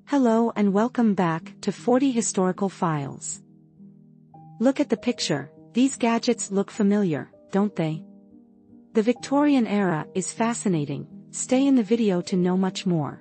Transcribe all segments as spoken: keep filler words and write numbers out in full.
Hello and welcome back to forty Historical Files. Look at the picture, these gadgets look familiar, don't they? The Victorian era is fascinating, stay in the video to know much more.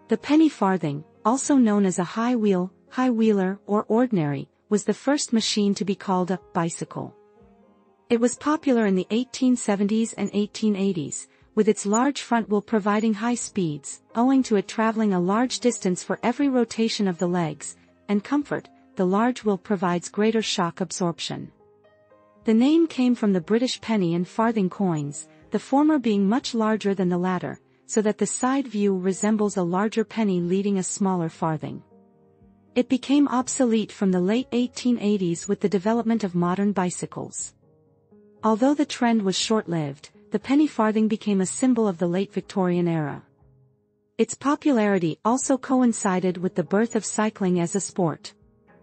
The penny farthing, also known as a high wheel, high wheeler, or ordinary, was the first machine to be called a bicycle. It was popular in the eighteen seventies and eighteen eighties, with its large front wheel providing high speeds, owing to it traveling a large distance for every rotation of the legs, and comfort. The large wheel provides greater shock absorption. The name came from the British penny and farthing coins, the former being much larger than the latter, so that the side view resembles a larger penny leading a smaller farthing. It became obsolete from the late eighteen eighties with the development of modern bicycles. Although the trend was short-lived, the penny farthing became a symbol of the late Victorian era. Its popularity also coincided with the birth of cycling as a sport.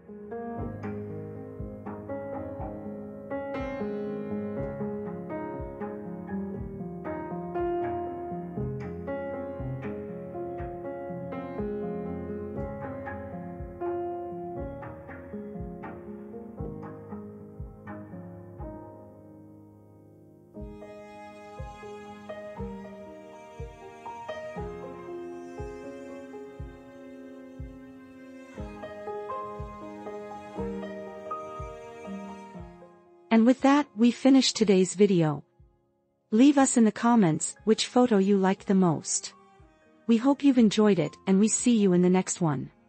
And with that, we finish today's video. Leave us in the comments which photo you liked the most. We hope you've enjoyed it, and we see you in the next one.